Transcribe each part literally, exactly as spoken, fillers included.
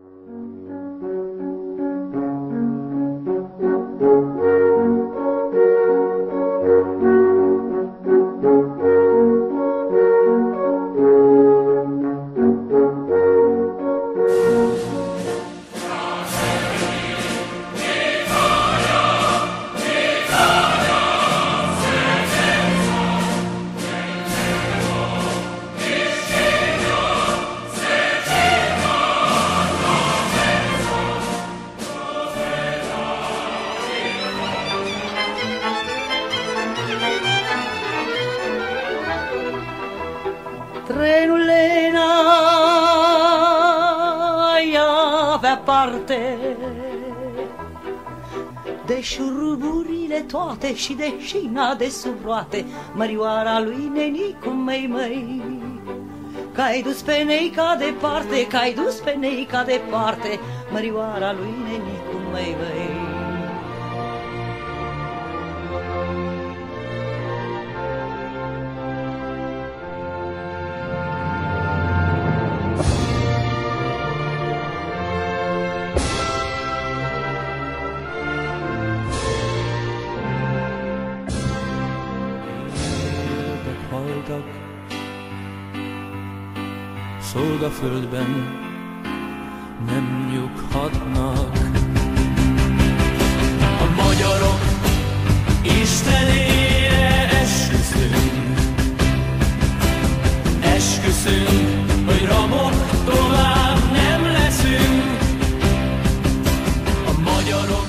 Trenule, n-ai avea parte de șuruburile toate și de șina de sub roate, mărioara lui Nenicu, măi, măi. Că-ai dus pe Neica departe, că-ai dus pe Neica departe, mărioara lui Nenicu, măi, măi. Szolgaföldben nem nyughatnak. A magyarok Istenére esküszünk, esküszünk, hogy rabok tovább nem leszünk. A magyarok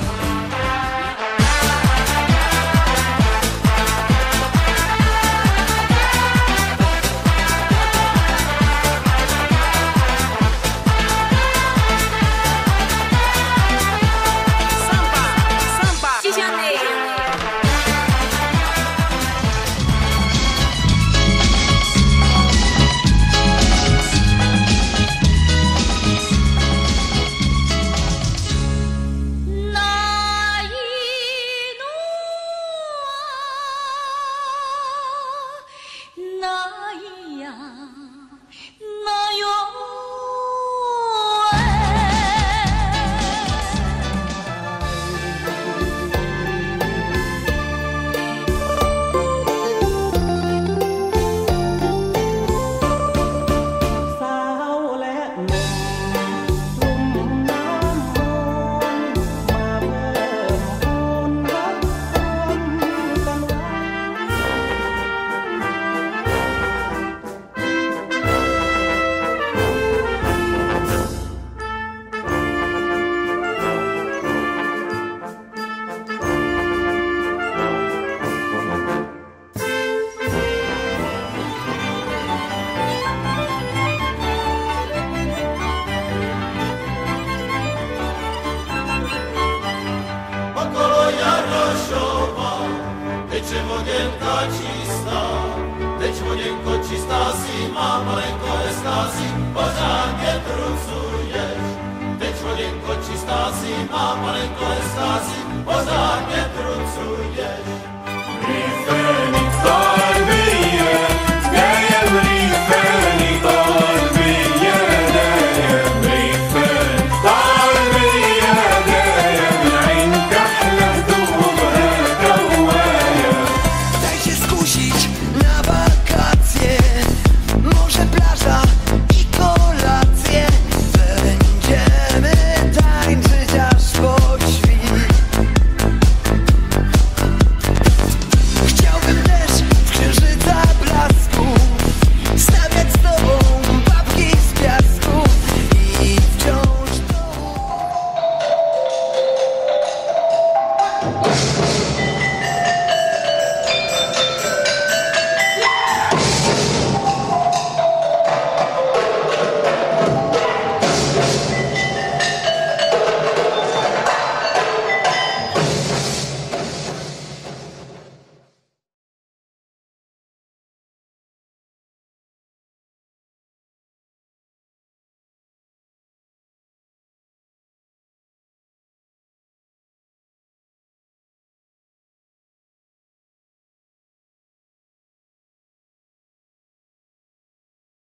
We'll be right back.